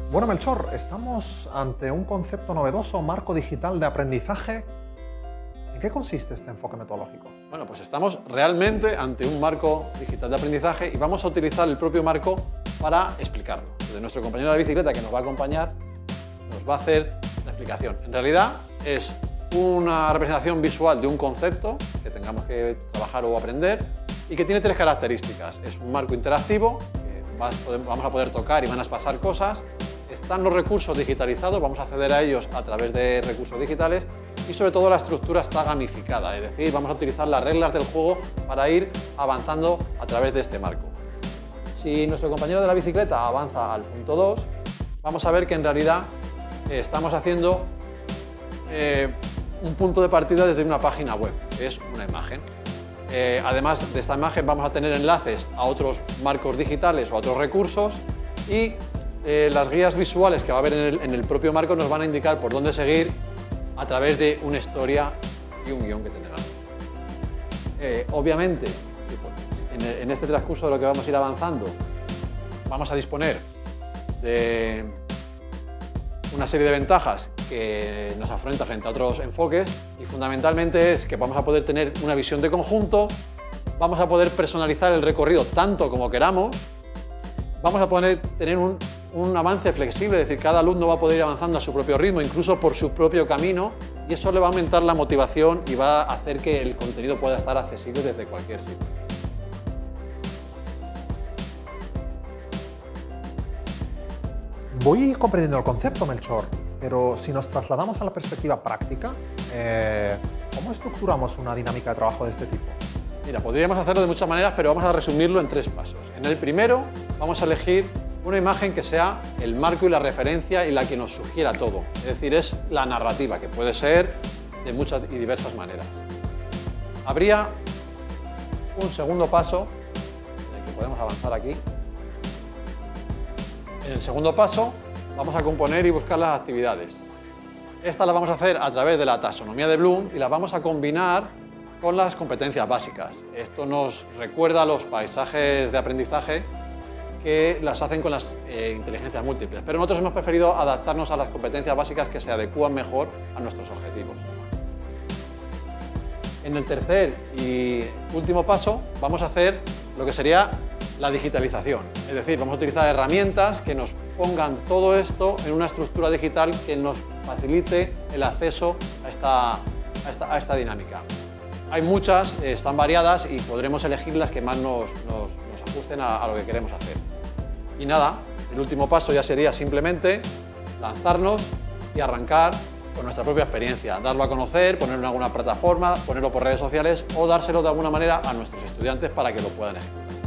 Bueno, Melchor, estamos ante un concepto novedoso, marco digital de aprendizaje. ¿En qué consiste este enfoque metodológico? Bueno, pues estamos realmente ante un marco digital de aprendizaje y vamos a utilizar el propio marco para explicarlo. Entonces, nuestro compañero de la bicicleta que nos va a acompañar nos va a hacer la explicación. En realidad es una representación visual de un concepto que tengamos que trabajar o aprender y que tiene tres características. Es un marco interactivo, que vamos a poder tocar y van a pasar cosas. Están los recursos digitalizados, vamos a acceder a ellos a través de recursos digitales y sobre todo la estructura está gamificada, es decir, vamos a utilizar las reglas del juego para ir avanzando a través de este marco. Si nuestro compañero de la bicicleta avanza al punto 2, vamos a ver que en realidad estamos haciendo un punto de partida desde una página web, que es una imagen. Además de esta imagen vamos a tener enlaces a otros marcos digitales o a otros recursos y las guías visuales que va a haber en el propio marco nos van a indicar por dónde seguir a través de una historia y un guión que tendrán. Obviamente, en este transcurso de lo que vamos a ir avanzando, vamos a disponer de una serie de ventajas que nos afronta frente a otros enfoques y fundamentalmente es que vamos a poder tener una visión de conjunto, vamos a poder personalizar el recorrido tanto como queramos, vamos a poder tener un avance flexible, es decir, cada alumno va a poder ir avanzando a su propio ritmo, incluso por su propio camino, y eso le va a aumentar la motivación y va a hacer que el contenido pueda estar accesible desde cualquier sitio. Voy comprendiendo el concepto, Melchor, pero si nos trasladamos a la perspectiva práctica, ¿cómo estructuramos una dinámica de trabajo de este tipo? Mira, podríamos hacerlo de muchas maneras, pero vamos a resumirlo en tres pasos. En el primero, vamos a elegir una imagen que sea el marco y la referencia y la que nos sugiera todo. Es decir, es la narrativa, que puede ser de muchas y diversas maneras. Habría un segundo paso, en el que podemos avanzar aquí. En el segundo paso, vamos a componer y buscar las actividades. Estas las vamos a hacer a través de la taxonomía de Bloom y las vamos a combinar con las competencias básicas. Esto nos recuerda a los paisajes de aprendizaje que las hacen con las inteligencias múltiples, pero nosotros hemos preferido adaptarnos a las competencias básicas que se adecúan mejor a nuestros objetivos. En el tercer y último paso vamos a hacer lo que sería la digitalización, es decir, vamos a utilizar herramientas que nos pongan todo esto en una estructura digital que nos facilite el acceso a esta dinámica. Hay muchas, están variadas y podremos elegir las que más nos ajusten a lo que queremos hacer. Y nada, el último paso ya sería simplemente lanzarnos y arrancar con nuestra propia experiencia, darlo a conocer, ponerlo en alguna plataforma, ponerlo por redes sociales o dárselo de alguna manera a nuestros estudiantes para que lo puedan ejecutar.